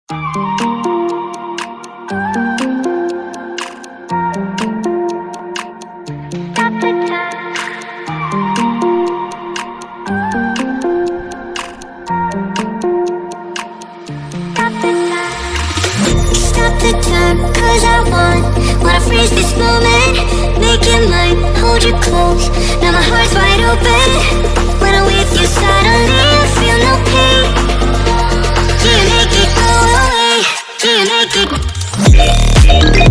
the time, cause I wanna freeze this moment, make it mine, hold you close. Now my heart's wide open. When I'm with you suddenly I feel no pain. Do you make it go away? Do you make it?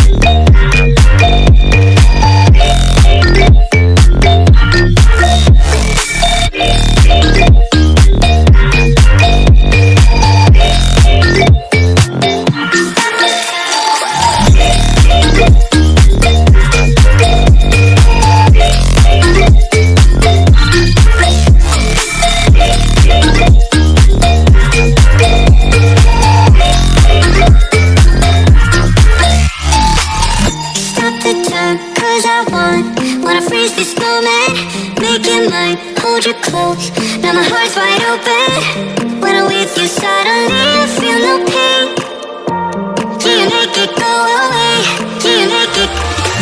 Wanna freeze this moment, make it mine, hold you close. Now my heart's wide open. When I'm with you suddenly I feel no pain. Do you make it go away? Do you make it?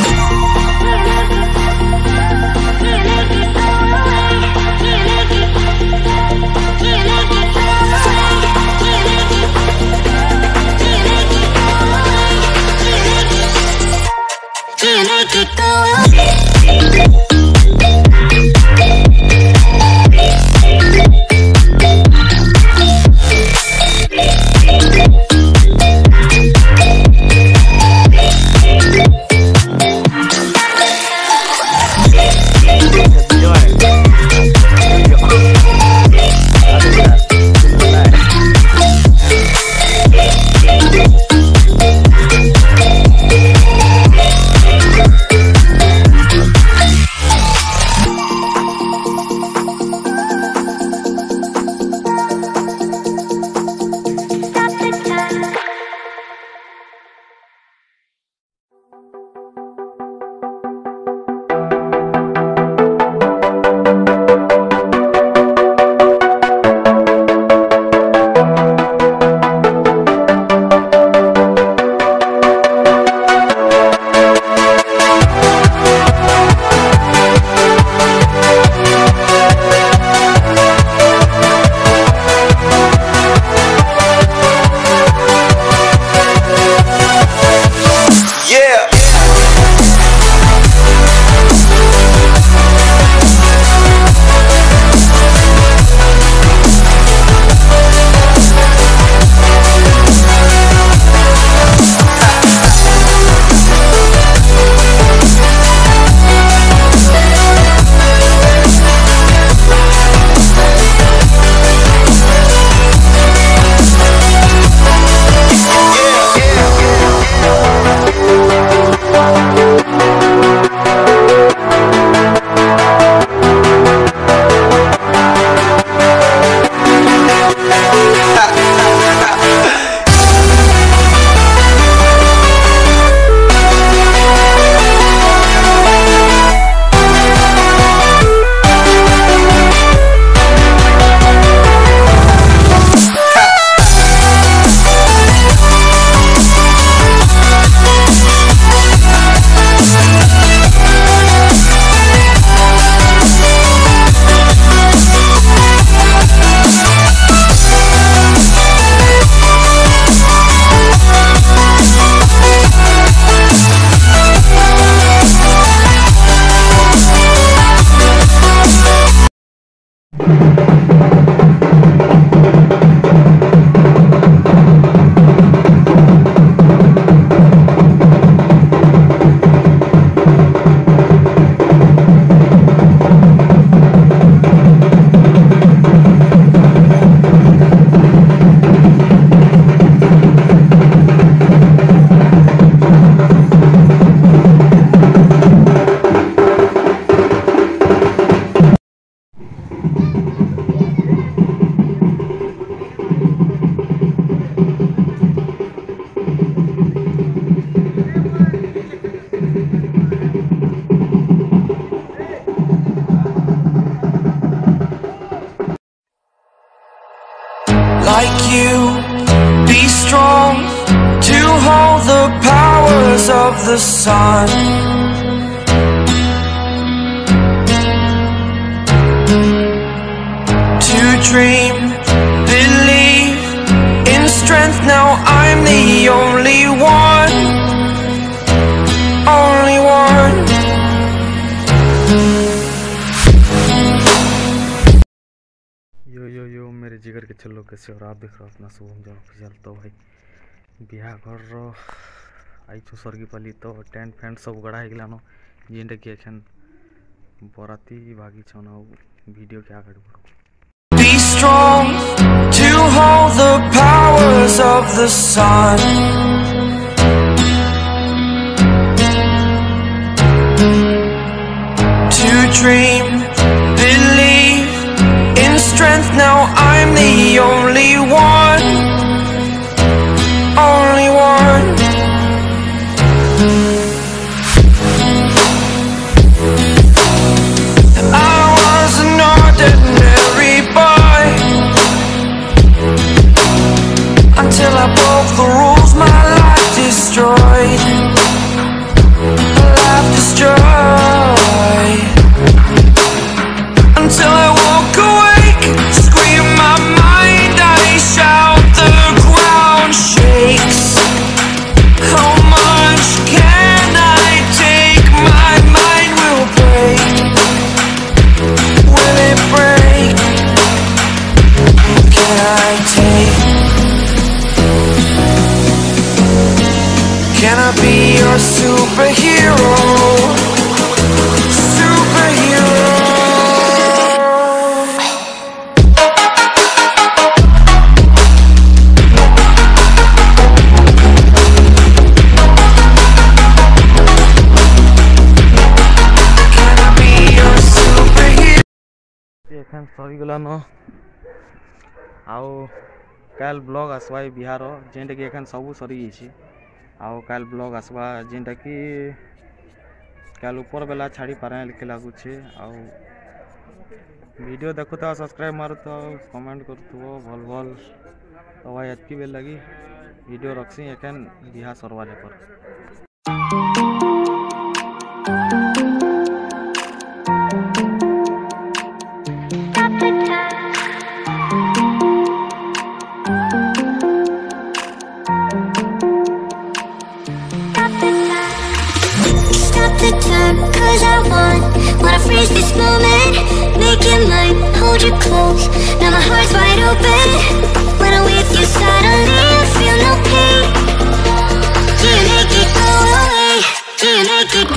Do you make it go away? Do you make it? Do you make it go away? Do you make it? Do you make it go away? Do you make it go away? Yeah. strong to hold the powers of the sun. To dream, believe in strength. Now I'm the only one, only one. यो मेरे जिगर के चलो कैसे और आप देख रहे हो अपना शुभम जो ऑफिशियल। तो भाई बिहाघर आई छु सर्गीपाली तो टेंट फैंट सब गड़ा है गलानो जेनटा कि एखन बराती भागी छन वीडियो क्या कर Be strong to hold the powers of the sun. To dream, believe in strength. Now I'm the only one, only one. I was an ordinary boy until I broke the rules. My life destroyed, life destroyed. Until I walk awake, scream my mind, I shout, the ground shakes. How much can I take? My mind will break. Will it break? Can I take? Can I be your superhero? Superhero. एखन सरीगलान आउ काल blog आसवा Bihar जेनटा कि एखन सबू सरी जाइए आउ काल ब्लॉग आसवा जेनटा कि काल ऊपर बेला छाड़ी पारे लिखे लगुचे आउ वीडियो देखुता सब्सक्राइब मारुता कमेंट करुथो भल भल। तो भाई एतकी बेल लगी वीडियो रखसी एखन बिहा सरवाले पर। The time, 'cause I wanna freeze this moment, make it mine, hold you close. Now my heart's wide open. When I'm with you, suddenly I feel no pain. Do you make it go away? Do you make it?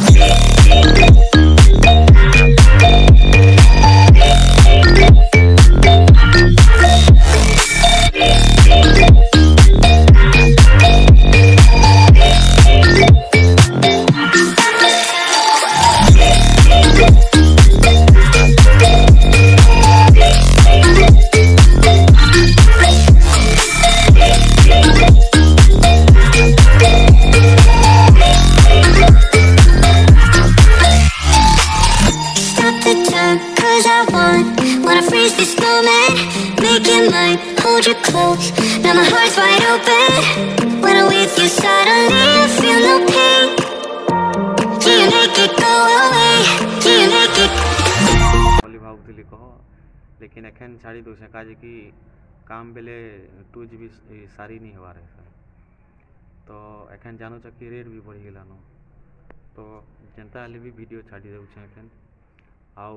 Wanna freeze this moment, make it mine, hold you close. Now my heart's wide open. When I'm with you, suddenly I feel no pain. Do you make it go away? Do you make it? भावुली कह लेकिन एखन छाड़ी दो का कि काम बेले 2 GB सारी नहीं हवा रहे सर। तो एखन जानो कि रेट भी बढ़ी गलान तो जेनता हेले भी वीडियो छाड़ी देउछे एखन आउ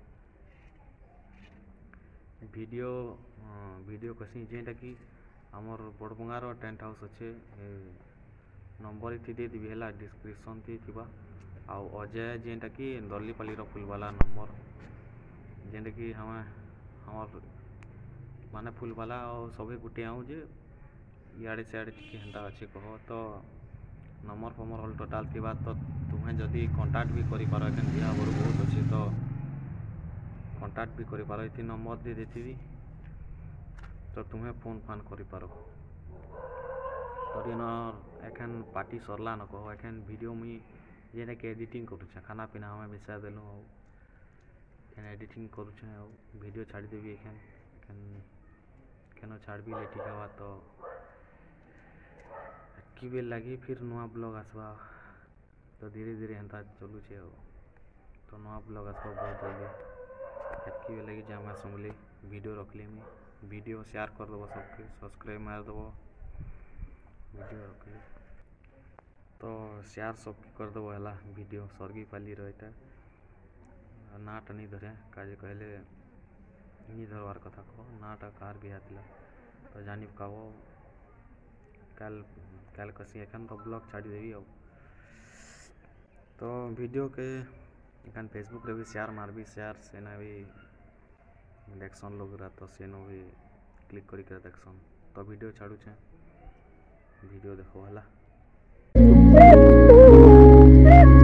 वीडियो कसी जेनटा कि आमर बड़बंगार टेंट हाउस अच्छे नंबर इति दे देबी है डिस्क्रिप्शन थी आउ अजय जेनटा कि दल्लीपाली फुलवाला नंबर जेनटा कि हमें हमर माने फुलवाला सभी गुटे आऊँ जे इे सियाड़े टी हेन्ता अच्छे कह तो नंबर फमर हल टोटाल थी तो तुम्हें जदि कंटाक्ट भी कर पार बिहा बर बहुत अच्छे तो कंटाक्ट भी कर पार ये नंबर दे देती तो तुम्हें फोन फान कर पार तो एखन पार्टी सरला न कह एखन वीडियो मुई जेने कि एडिटिंग करुचे खाना पीना हमें मिसा देलु एखन एडिटिंग करुचे वीडियो छाड़ी देवी एखन केनो छाड़बी ले ठीक है तो एतकी बेल लगी फिर नुआ ब्लॉग आसवा तो धीरे धीरे हेन्ता चलुचे तो नुआ ब्लॉग आसवा बहुत जल्दी एतकी बेल लगी जामा समली वीडियो रखली मुई वीडियो शेयर कर दबो सबके सब्सक्राइब मार दबो वीडियो रखली तो शेयर सबके कर दबो हला वीडियो सर्गी पाली रहीटा नाटा नहीं धरे काजे कहले नहीं धरवार कथा कह नाटा कार भी आतिला तो जानी कहो काल काल कसी एखन तो ब्लॉग छाड़ी देवी अब तो वीडियो के एखन फेसबुक रे भी शेयर मारबी शेयर सेना भी देखसन लोग रहा तो सेनो भी क्लिक करी कर देखसन तो वीडियो छाड़ू छे वीडियो देखो हला।